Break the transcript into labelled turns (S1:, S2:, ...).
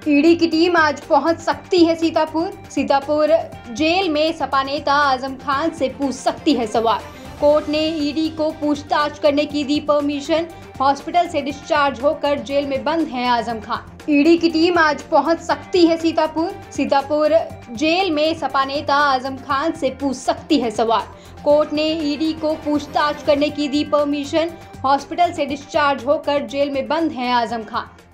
S1: ED की team आज पहुंच सकती है सीतापुर जेल में सपा नेता आजम खान से पूछ सकती है सवाल। कोर्ट ने ईडी को पूछताछ करने की दी परमिशन। हॉस्पिटल से डिस्चार्ज होकर जेल में बंद हैं आजम खान। ईडी की टीम आज पहुंच सकती है सीतापुर जेल में सपा नेता आजम खान से पूछ सकती है सवाल। कोर्ट ने ईडी को पूछताछ करने की दी परमिशन। हॉस्पिटल से डिस्चार्ज होकर जेल में बंद हैं आजम खान।